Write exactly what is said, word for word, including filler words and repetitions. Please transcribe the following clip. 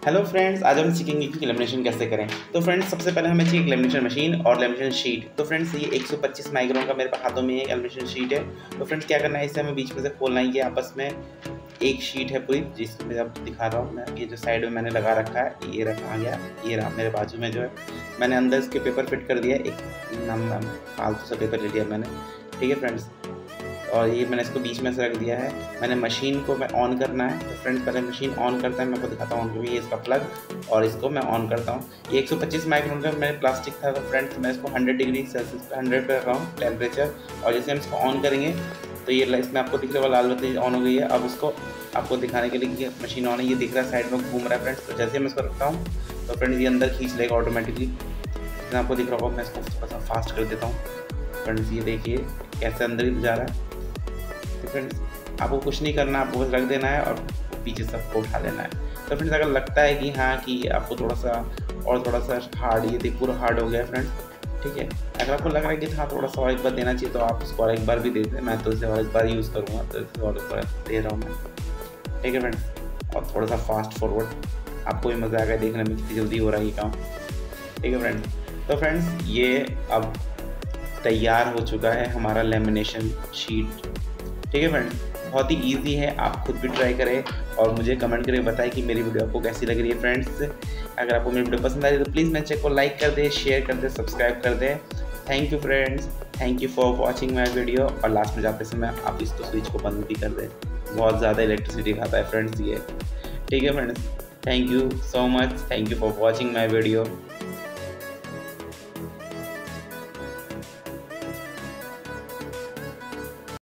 Hello friends, आज हम सीखेंगे कि लेमिनेशन कैसे करें। तो फ्रेंड्स, सबसे पहले हमें चाहिए एक लेमिनेशन मशीन और लेमिनेशन शीट। तो फ्रेंड्स, ये एक सौ पच्चीस माइक्रोन का मेरे पास हाथों में एक लेमिनेशन शीट है। तो फ्रेंड्स, क्या करना है, इसे हमें बीच में से खोलना है। ये आपस में एक शीट है पूरी, जिसमें अब दिखा रहा हूँ मैं। ये जो साइड में मैंने लगा रखा है, ये रखा आ गया, ये रहा मेरे बाजू में जो है। मैंने अंदर इसके पेपर फिट कर दिया, एक नम फालतू सा पेपर ले लिया मैंने। ठीक है फ्रेंड्स, और ये मैंने इसको बीच में से रख दिया है। मैंने मशीन को मैं ऑन करना है। तो फ्रेंड्स, पहले मशीन ऑन करता है, मैं आपको दिखाता हूँ क्योंकि ये इसका प्लग, और इसको मैं ऑन करता हूँ। ये एक सौ पच्चीस माइक्रोन का मेरे प्लास्टिक था। तो फ्रेंड्स, मैं इसको हंड्रेड डिग्री सेल्सियस पे हंड्रेड पे रख रहा हूँ टेम्परेचर। और जैसे हम इसको ऑन करेंगे तो ये इसमें आपको दिख रहा है लाल बत्ती ऑन हो गई है। अब उसको आपको दिखाने के लिए कि मशीन ऑन है, ये दिख रहा है साइड में घूम रहा है फ्रेंड्स। तो जैसे मैं इसको रखता हूँ तो फ्रेंड्स ये अंदर खींच लेगा ऑटोमेटिकली। मैं आपको दिख रहा होगा, मैं इसको थोड़ा सा फास्ट कर देता हूँ। फ्रेंड्स, ये देखिए कैसे अंदर ही जा रहा है। तो फ्रेंड्स, आपको कुछ नहीं करना, आपको बस रख देना है और पीछे सबको उठा लेना है। तो फ्रेंड्स, अगर लगता है कि हाँ कि आपको थोड़ा सा और थोड़ा सा हार्ड, ये देख पूरा हार्ड हो गया है फ्रेंड्स। ठीक है, अगर आपको लग रहा है कि हाँ थोड़ा सा और एक बार देना चाहिए तो आप इसको और एक बार भी दे दें। मैं तो इसे और एक बार यूज़ करूँगा, तो इसे और एक बार दे रहा हूँ मैं। ठीक है फ्रेंड्स, और थोड़ा सा फास्ट फॉरवर्ड, आपको भी मज़ा आएगा देखने में कितनी जल्दी हो रहा है ये काम। ठीक है फ्रेंड्स, तो फ्रेंड्स ये अब तैयार हो चुका है हमारा लेमिनेशन शीट। ठीक है फ्रेंड्स, बहुत ही इजी है, आप खुद भी ट्राई करें और मुझे कमेंट करके बताएं कि मेरी वीडियो आपको कैसी लग रही है। फ्रेंड्स, अगर आपको मेरी वीडियो पसंद आ रही है तो प्लीज़ मेरे चैनल को लाइक कर दें, शेयर कर दें, सब्सक्राइब कर दें। Thank you friends, thank you for watching my video. और लास्ट में जाते समय आप इसको स्विच को बंद भी कर दें, बहुत ज़्यादा इलेक्ट्रिसिटी खाता है फ्रेंड्स ये। ठीक है friends, thank you so much, thank you for watching my video.